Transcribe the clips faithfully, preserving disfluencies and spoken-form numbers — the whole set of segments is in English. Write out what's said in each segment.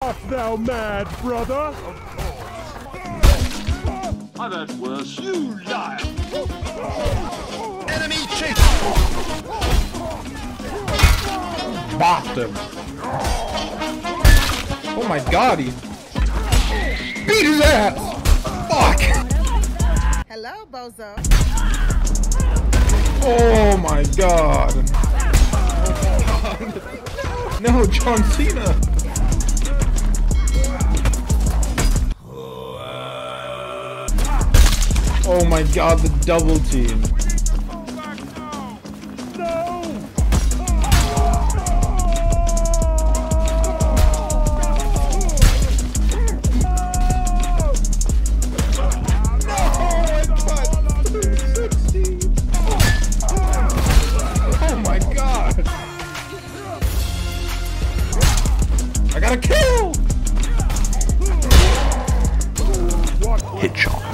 Art thou mad, brother? I've had worse. You liar! Enemy chief! Bopped him. Oh my god, he beat his ass! Fuck! Hello, bozo. Oh my god. No, John Cena. Oh my god, the double team. I got a kill! Headshot.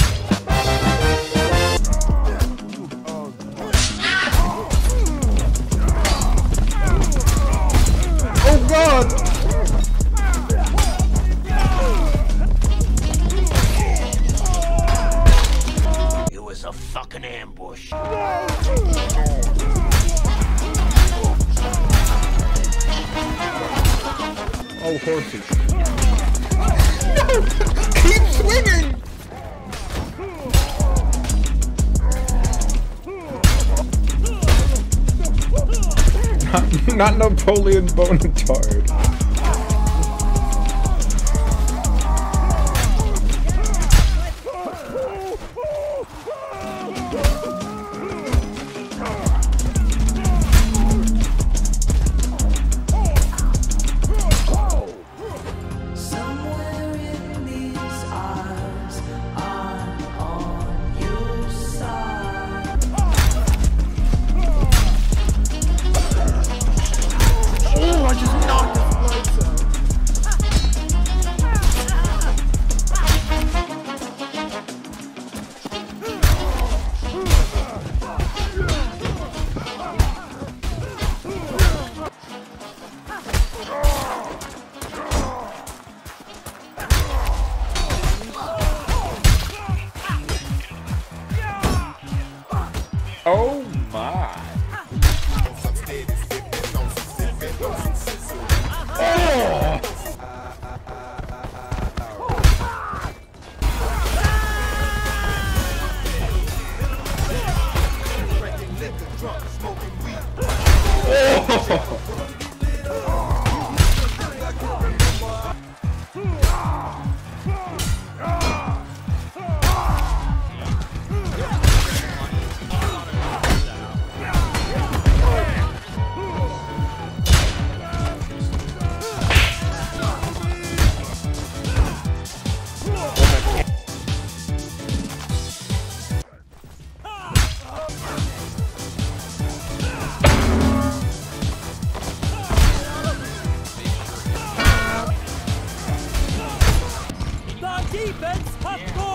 Oh god! It was a fucking ambush. Oh, horses. No! Keep swinging! Not, not Napoleon Bonaparte. Oh my. Oh. Oh. The defense has gone.